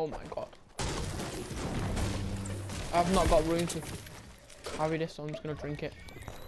Oh my god. I've not got room to carry this, so I'm just gonna drink it.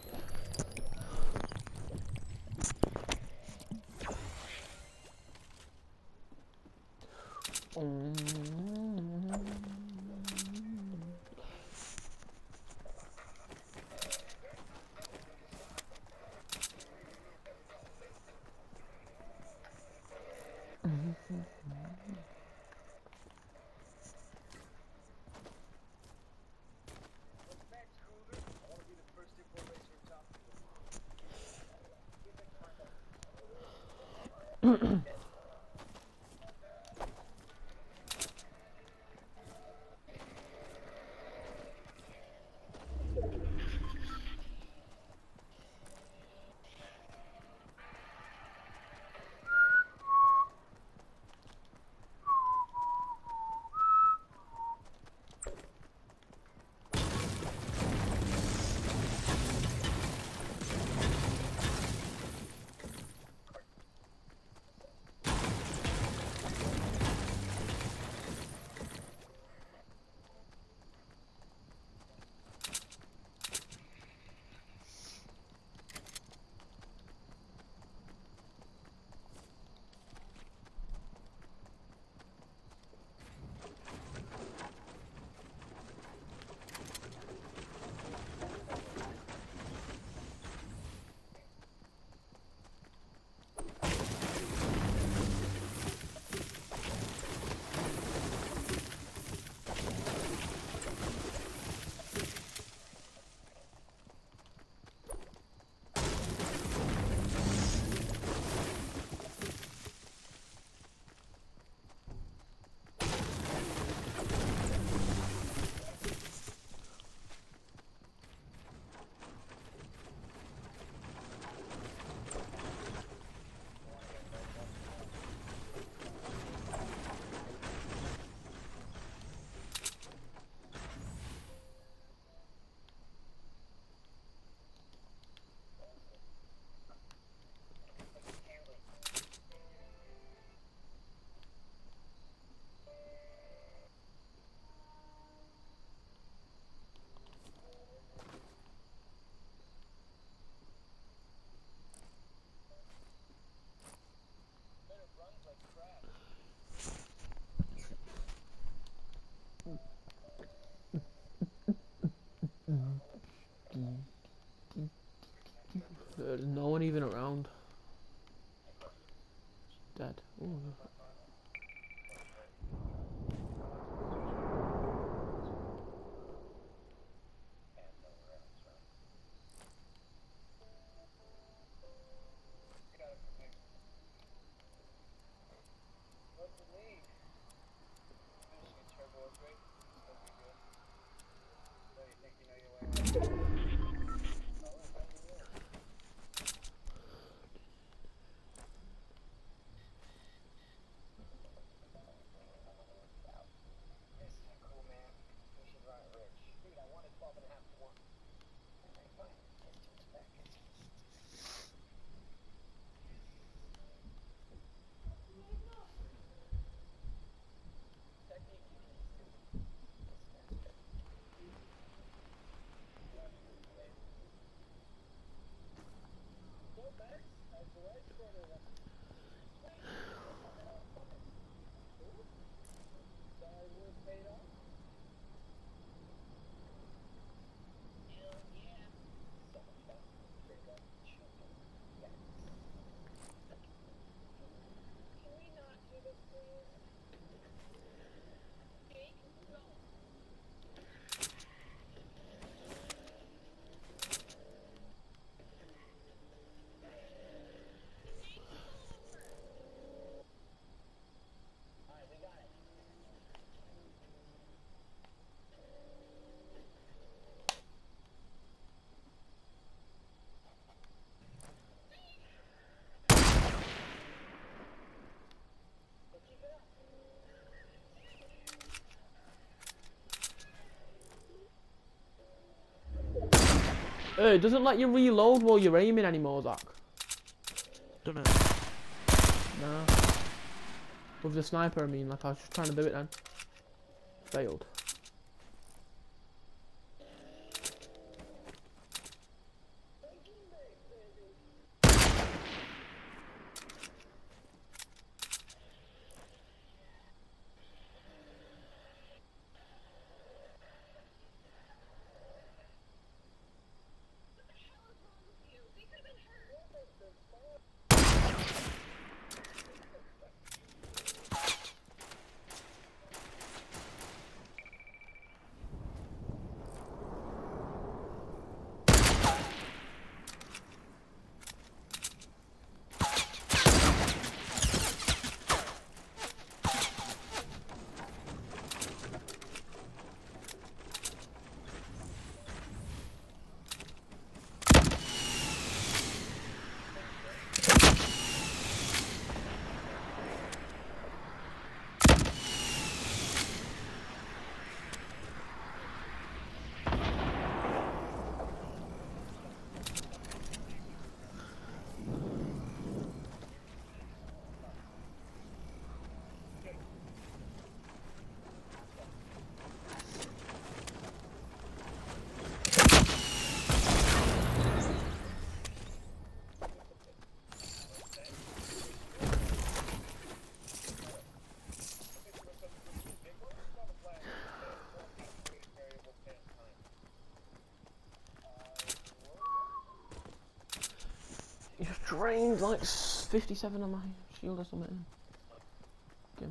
There's no one even around. Dead. Ooh. Hey, it doesn't let you reload while you're aiming anymore, Zach. Don't it? Nah. With the sniper, I mean, like I was just trying to do it then. Failed. You just drained like 57 on my shield or something. Okay.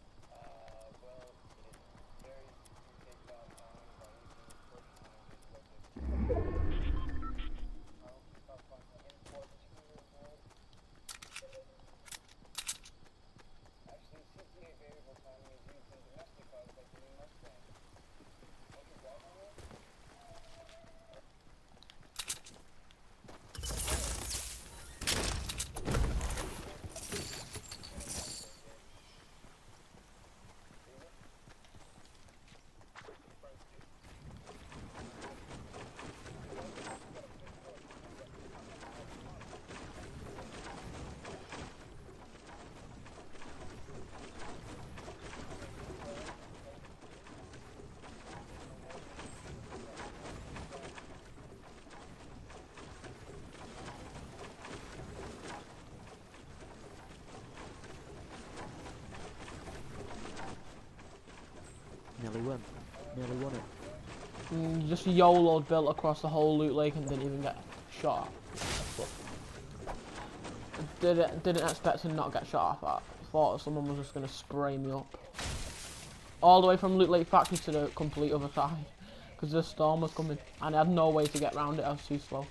Nearly won it. Just YOLO built across the whole loot lake and didn't even get shot at. Didn't expect to not get shot at. Thought someone was just gonna spray me up. All the way from Loot Lake Factory to the complete other side. Because the storm was coming and I had no way to get around it, I was too slow.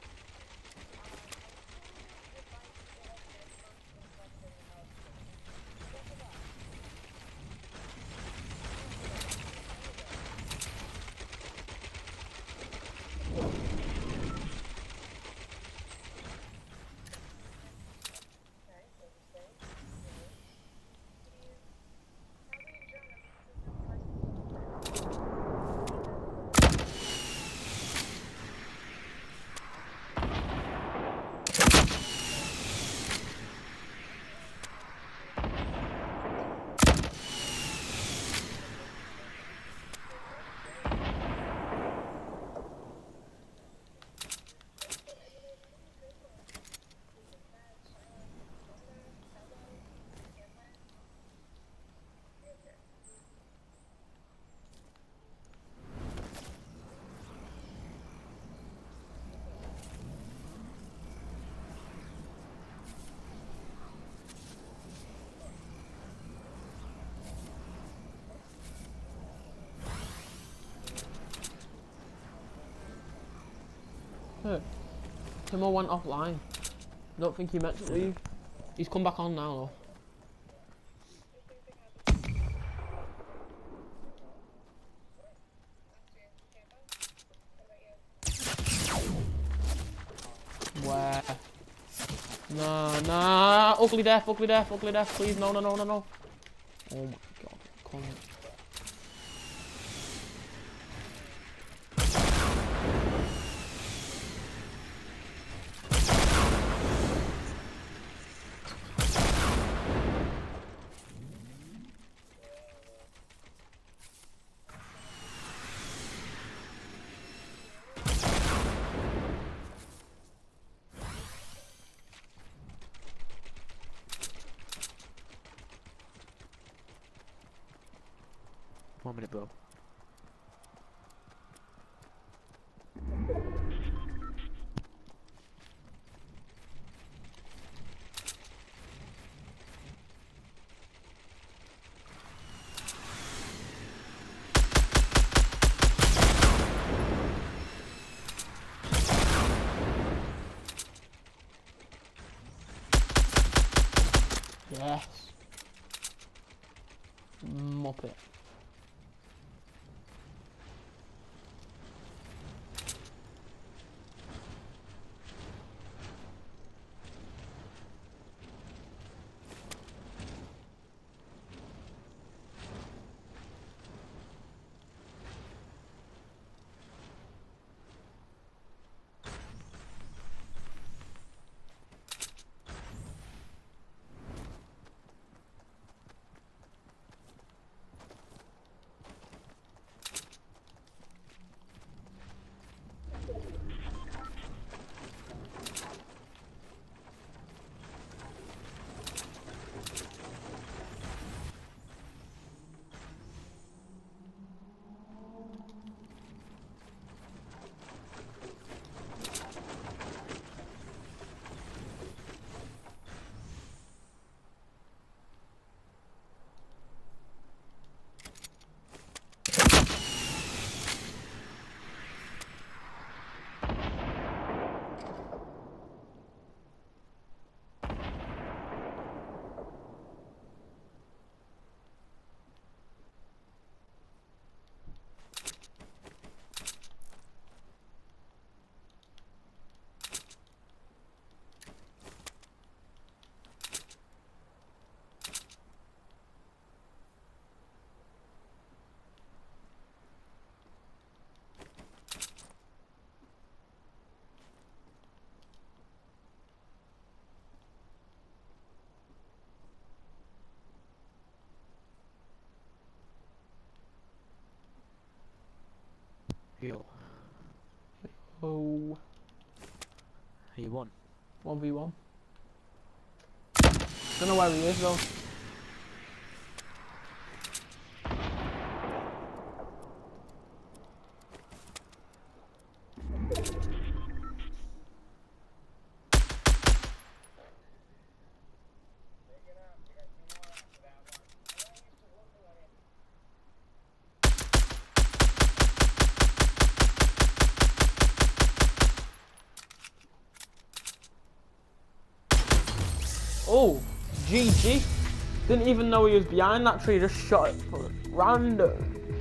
Hey, Timo went offline. Don't think he meant to leave. He's come back on now though. Where? Nah. Ugly death, please. No. Oh my god, come on. 1 minute, bro. Yes. Muppet. Yo. Oh. He won. 1v1. Don't know where he is though. Oh, GG. Didn't even know he was behind that tree, just shot it. Random.